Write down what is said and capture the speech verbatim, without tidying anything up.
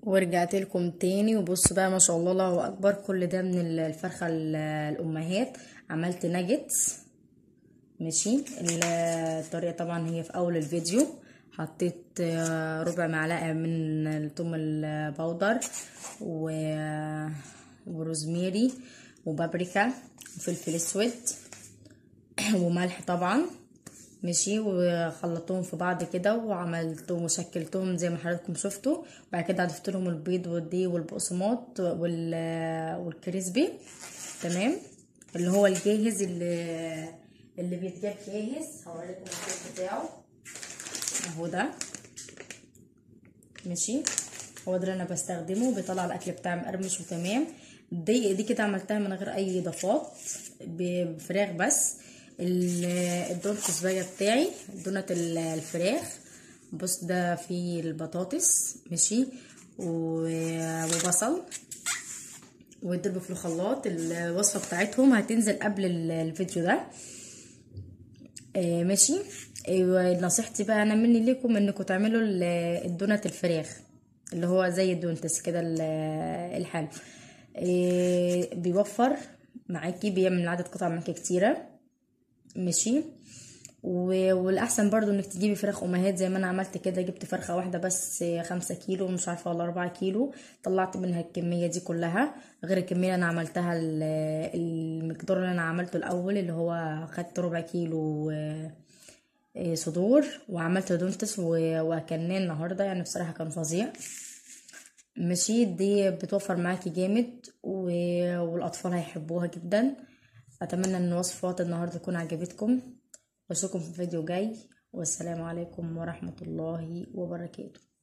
ورجعت لكم تاني. وبصوا بقى، ما شاء الله الله اكبر، كل ده من الفرخه ال- الامهات. عملت ناجتس. ماشي. الطريقه طبعا هي في اول الفيديو. حطيت آه، ربع معلقه من الثوم البودر و- وروزميري وبابريكا وفلفل اسود وملح طبعا. ماشي. وخلطتهم في بعض كده وعملتهم وشكلتهم زي ما حضراتكم شفتوا. وبعد كده ضفت لهم البيض والدقيق والبقسماط وال- والكريسبي. تمام. اللي هو الجاهز، اللي اللي بيتجاب جاهز. هوريكم الكيس بتاعه اهو ده. ماشي. هو ده اللي انا بستخدمه، بيطلع الاكل بتاعي مقرمش وتمام. دي دي كده عملتها من غير اي اضافات، بفراخ بس. ال- الدونت الصغير بتاعي، دونت الفراخ. بص، ده فيه البطاطس. ماشي. و- وبصل، ويضربوا في الخلاط. الوصفه بتاعتهم هتنزل قبل ال- الفيديو ده. آه ماشي. آه نصيحتي بقى انا مني ليكم انكم تعملوا ال- الدونت الفراخ، اللي هو زي الدونتس كده، ال- الحلو. آه بيوفر معاكي، بيعمل عدد قطع معاكي كتيره. ماشي. و- والاحسن برضو انك تجيبي فراخ امهات زي ما انا عملت كده. جبت فرخه واحده بس خمسة كيلو، مش عارفه ولا اربعة كيلو. طلعت منها الكميه دي كلها، غير الكميه اللي انا عملتها. ال- المقدار اللي انا عملته الاول، اللي هو خدت ربع كيلو آه، آه، صدور، وعملت دونتس و- واكلناه النهارده. يعني بصراحه كان فظيع. ماشي. دي بتوفر معاكي جامد و- والاطفال هيحبوها جدا. اتمنى ان وصفات النهارده تكون عجبتكم. واشوفكم في فيديو جاي، والسلام عليكم ورحمة الله وبركاته.